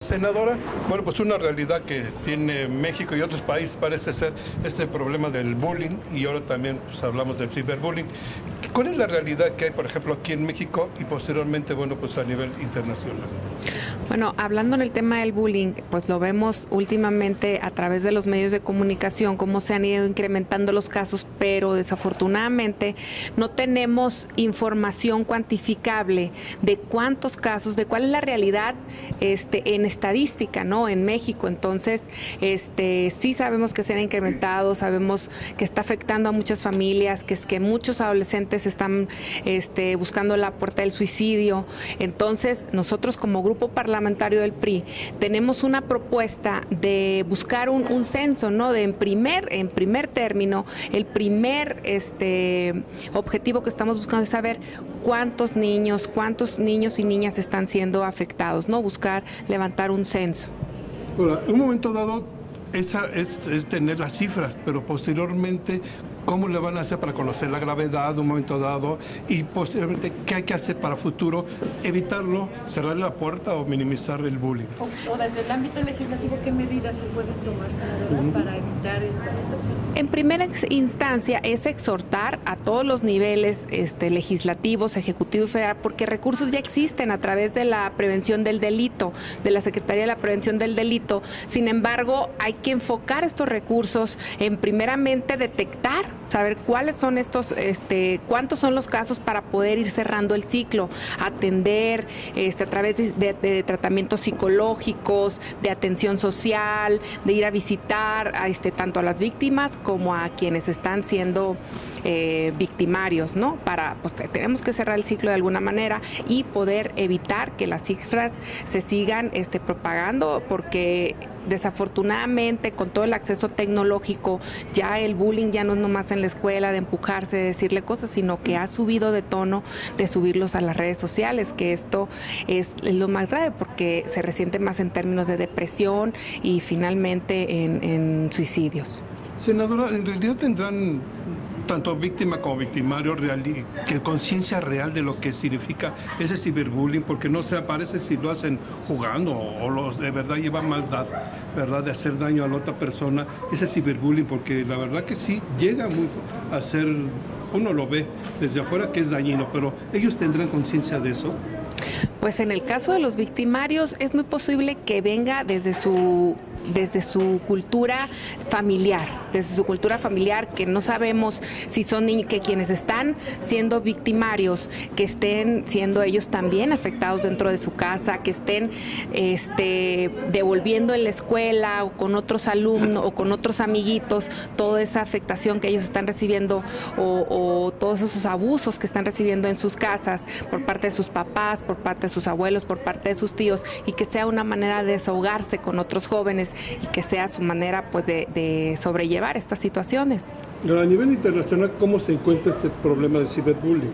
Senadora, bueno, pues una realidad que tiene México y otros países parece ser este problema del bullying, y ahora también pues, hablamos del ciberbullying. ¿Cuál es la realidad que hay, por ejemplo, aquí en México y posteriormente, bueno, pues a nivel internacional? Bueno, hablando en el tema del bullying, pues lo vemos últimamente a través de los medios de comunicación, cómo se han ido incrementando los casos, pero desafortunadamente no tenemos información cuantificable de cuántos casos, de cuál es la realidad en estadística, ¿no? En México. Entonces, sí sabemos que se han incrementado, sabemos que está afectando a muchas familias, que muchos adolescentes están buscando la puerta del suicidio. Entonces, nosotros como grupo parlamentario del PRI tenemos una propuesta de buscar un censo, ¿no? De en primer término, el primer objetivo que estamos buscando es saber cuántos niños y niñas están siendo afectados, ¿no? Buscar levantar un censo. Bueno, en un momento dado es tener las cifras, pero posteriormente, ¿cómo le van a hacer para conocer la gravedad de un momento dado? Y posteriormente, ¿qué hay que hacer para futuro? Evitarlo, cerrar la puerta o minimizar el bullying. O desde el ámbito legislativo, ¿qué medidas se pueden tomar, senadora, para evitar esta situación? En primera instancia es exhortar a todos los niveles legislativos, ejecutivo y federal, porque recursos ya existen a través de la prevención del delito, de la Secretaría de la Prevención del Delito. Sin embargo, hay que enfocar estos recursos en primeramente detectar, saber cuáles son estos, cuántos son los casos para poder ir cerrando el ciclo, atender a través de tratamientos psicológicos, de atención social, de ir a visitar tanto a las víctimas como a quienes están siendo victimarios, ¿no? Pues, tenemos que cerrar el ciclo de alguna manera y poder evitar que las cifras se sigan propagando, porque desafortunadamente con todo el acceso tecnológico ya el bullying ya no es nomás en la escuela de empujarse, de decirle cosas, sino que ha subido de tono, de subirlos a las redes sociales, que esto es lo más grave porque se resiente más en términos de depresión y finalmente en suicidios. Senadora, ¿en realidad tendrán tanto víctima como victimario que conciencia real de lo que significa ese ciberbullying? Porque no se aparece si lo hacen jugando o los de verdad llevan maldad, ¿verdad? De hacer daño a la otra persona, ese ciberbullying, porque la verdad que sí llega a ser, uno lo ve desde afuera que es dañino, pero ellos tendrán conciencia de eso. Pues en el caso de los victimarios es muy posible que venga desde su cultura familiar, que no sabemos si son que quienes están siendo victimarios, que estén siendo ellos también afectados dentro de su casa, que estén devolviendo en la escuela o con otros alumnos o con otros amiguitos toda esa afectación que ellos están recibiendo o todos esos abusos que están recibiendo en sus casas por parte de sus papás, por parte de sus abuelos, por parte de sus tíos, y que sea una manera de desahogarse con otros jóvenes y que sea su manera pues de sobrellevar estas situaciones. Pero a nivel internacional, ¿cómo se encuentra este problema del ciberbullying?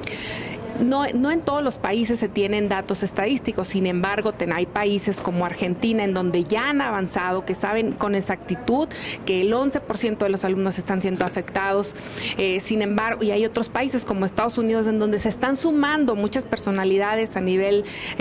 No en todos los países se tienen datos estadísticos, sin embargo hay países como Argentina en donde ya han avanzado, que saben con exactitud que el 11% de los alumnos están siendo afectados, sin embargo, y hay otros países como Estados Unidos en donde se están sumando muchas personalidades a nivel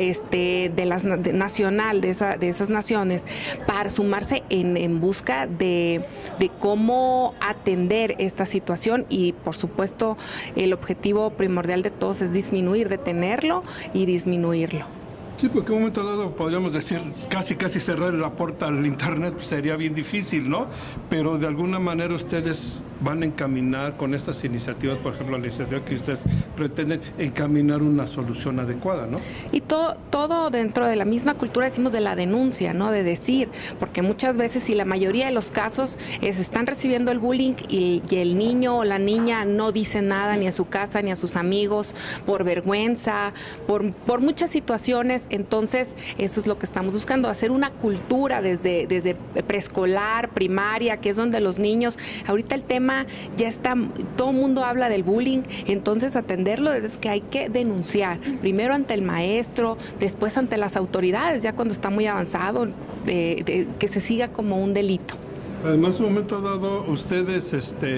nacional de esas naciones para sumarse en busca de cómo atender esta situación, y por supuesto el objetivo primordial de todos es detenerlo y disminuirlo. Sí, porque en un momento dado podríamos decir casi cerrar la puerta al internet, pues sería bien difícil, ¿no? Pero de alguna manera ustedes van a encaminar con estas iniciativas, por ejemplo, la iniciativa que ustedes pretenden encaminar una solución adecuada, ¿no? Y todo dentro de la misma cultura decimos de la denuncia, ¿no? De decir, porque muchas veces si la mayoría de los casos están recibiendo el bullying y el niño o la niña no dice nada ni a su casa ni a sus amigos por vergüenza, por muchas situaciones. Entonces eso es lo que estamos buscando, hacer una cultura desde preescolar, primaria, que es donde los niños, ahorita el tema ya está, todo el mundo habla del bullying, entonces atenderlo desde que hay que denunciar, primero ante el maestro, después ante las autoridades, ya cuando está muy avanzado, que se siga como un delito. Además, en un momento dado, ustedes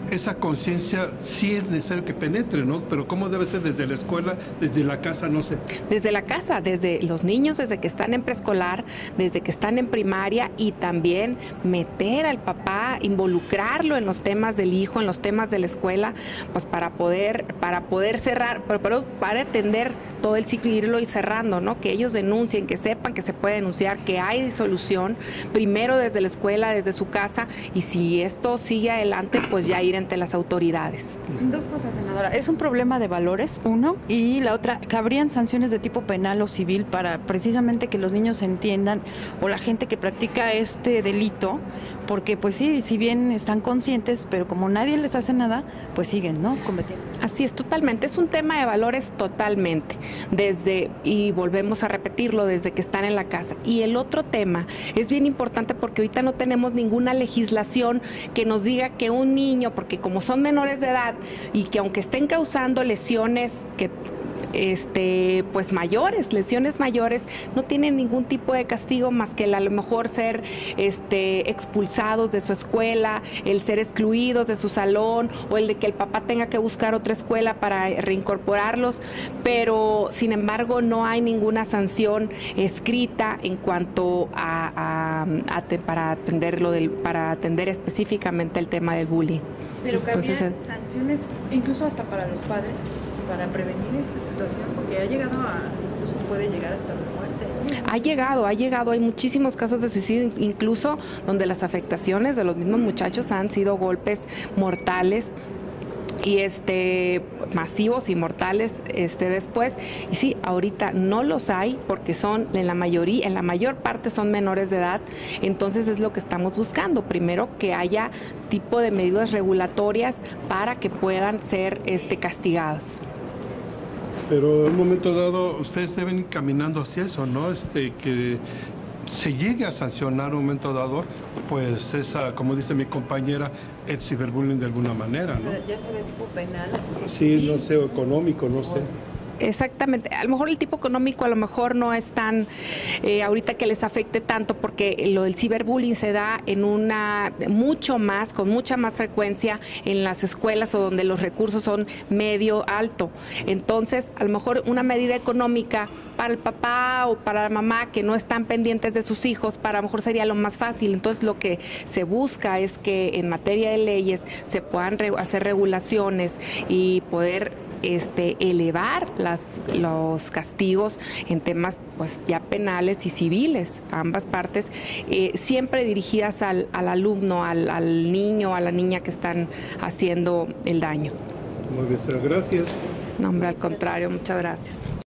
esa conciencia sí es necesario que penetre, ¿no? Pero ¿cómo debe ser desde la escuela, desde la casa, no sé? Desde la casa, desde los niños, desde que están en preescolar, desde que están en primaria, y también meter al papá, involucrarlo en los temas del hijo, en los temas de la escuela, pues para poder cerrar, para atender todo el ciclo y irlo y cerrando, ¿no? Que ellos denuncien, que sepan que se puede denunciar, que hay solución, primero desde la escuela, desde su casa, y si esto sigue adelante, pues ya ir ante las autoridades. Dos cosas, senadora. Es un problema de valores, uno, y la otra, cabrían sanciones de tipo penal o civil para precisamente que los niños entiendan, o la gente que practica este delito, porque pues sí, si bien están conscientes, pero como nadie les hace nada, pues siguen, ¿no?, cometiendo. Así es, totalmente. Es un tema de valores totalmente. Y volvemos a repetirlo, desde que están en la casa. Y el otro tema es bien importante porque ahorita no tenemos ninguna legislación que nos diga que un niño, porque como son menores de edad y que aunque estén causando lesiones que pues lesiones mayores, no tienen ningún tipo de castigo más que a lo mejor ser expulsados de su escuela, el ser excluidos de su salón, o el de que el papá tenga que buscar otra escuela para reincorporarlos, pero sin embargo no hay ninguna sanción escrita en cuanto para atender específicamente el tema del bullying. Pero entonces, sanciones incluso hasta para los padres, para prevenir esta situación, porque incluso puede llegar hasta la muerte. Ha llegado, hay muchísimos casos de suicidio, incluso donde las afectaciones de los mismos muchachos han sido golpes mortales y masivos y mortales después. Y sí, ahorita no los hay porque son en la mayor parte son menores de edad. Entonces es lo que estamos buscando. Primero, que haya tipo de medidas regulatorias para que puedan ser castigadas. Pero en un momento dado ustedes deben ir caminando hacia eso, ¿no? Que se llegue a sancionar en un momento dado, pues como dice mi compañera, el ciberbullying de alguna manera, ¿no? Ya sea de tipo penal. Sí, no sé, económico, no sé. Exactamente, a lo mejor el tipo económico a lo mejor no es tan ahorita que les afecte tanto, porque lo del ciberbullying se da con mucha más frecuencia en las escuelas o donde los recursos son medio alto. Entonces, a lo mejor una medida económica para el papá o para la mamá que no están pendientes de sus hijos, para a lo mejor sería lo más fácil. Entonces, lo que se busca es que en materia de leyes se puedan hacer regulaciones y poder elevar los castigos en temas pues ya penales y civiles, ambas partes, siempre dirigidas al alumno, al niño, a la niña que están haciendo el daño. Muy bien, gracias. No, hombre, al contrario, muchas gracias.